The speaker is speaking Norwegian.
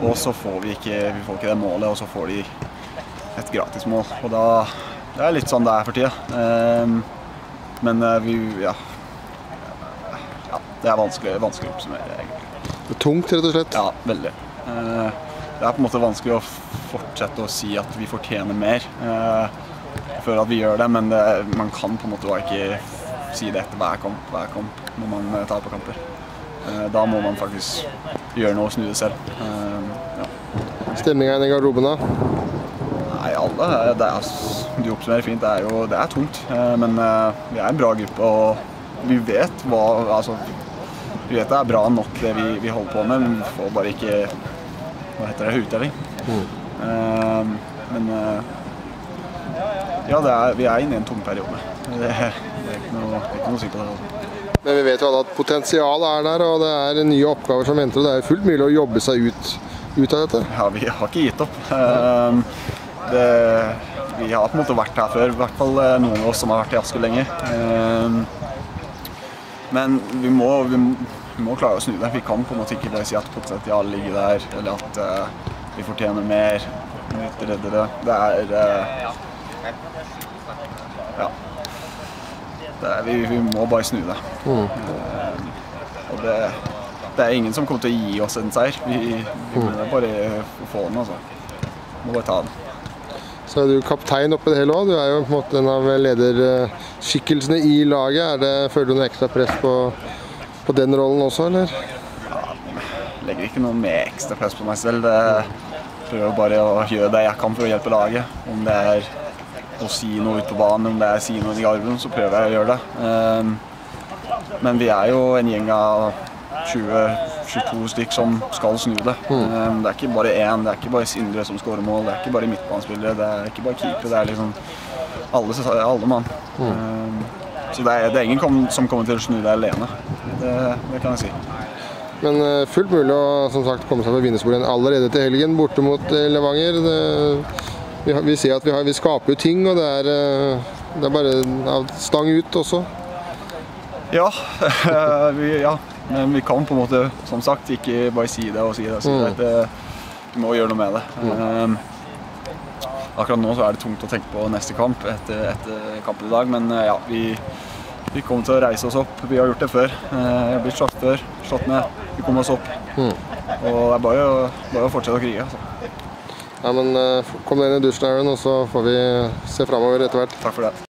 og så får vi får ikke det målet, og så får de et gratismål. Og da, det litt sånn det for tida. Men ja, det vanskelig å oppsummere egentlig. Det tungt, rett og slett? Ja, veldig. Det på en måte vanskelig å fortsette å si at vi fortjener mer før at vi gjør det, men man kan på en måte ikke si det etter hver kamp når man tar på kamper. Da må man faktisk gjøre noe og snu det selv. Ja. Stemningen i garderoben da? Nei, alle. Du oppsummerer fint. Det tungt, men vi en bra gruppe, og vi vet vi vet det bra nok det vi holder på med, men vi får bare ikke, hva heter det, utdeling. Men ja, vi inne i en tung periode. Det ikke noe sikkert på det. Men vi vet jo alle at potensialet der, og det nye oppgaver som venter, og det fullt mulig å jobbe seg ut av dette. Ja, vi har ikke gitt opp. Vi har på en måte vært her før, i hvert fall noen av oss som har vært i Asker lenge. Men vi må klare å snu det. Vi kan på en måte ikke bare si at potensialet ligger der, eller at vi fortjener mer. Ja. Vi må bare snu det. Og det ingen som kommer til å gi oss en seier. Vi må bare få den, altså. Vi må bare ta den. Så du kaptein oppi det hele også. Du jo på en måte en av lederskikkelsene i laget. Føler du noe ekstra press på den rollen også, eller? Ja, jeg legger ikke noe mer ekstra press på meg selv. Jeg prøver bare å gjøre det jeg kan for å hjelpe laget. Om det å si noe ut på banen, om det å si noe i garderoben, så prøver jeg å gjøre det. Men vi jo en gjeng av 20-22 stykk som skal snu det. Det ikke bare én, det ikke bare Sindre som skårer mål, det ikke bare midtbanespillere, det ikke bare keeper, det liksom alle mann. Så det ingen som kommer til å snu det alene. Det kan jeg si. Men fullt mulig å som sagt, komme seg på vinnersporet allerede til helgen, borte mot Levanger. Vi ser at vi skaper jo ting, og det bare stang ut også. Ja, men vi kan på en måte, som sagt, ikke bare si det og si det. Vi må gjøre noe med det. Akkurat nå så det tungt å tenke på neste kamp etter kampen i dag, men ja, vi kommer til å reise oss opp. Vi har gjort det før. Jeg har blitt slått før, slått ned. Vi kommer oss opp. Og det bare å fortsette å krige. Altså. Ja, men kom deg inn i dusjen, Aaron, og så får vi se fremover etter hvert. Takk for det.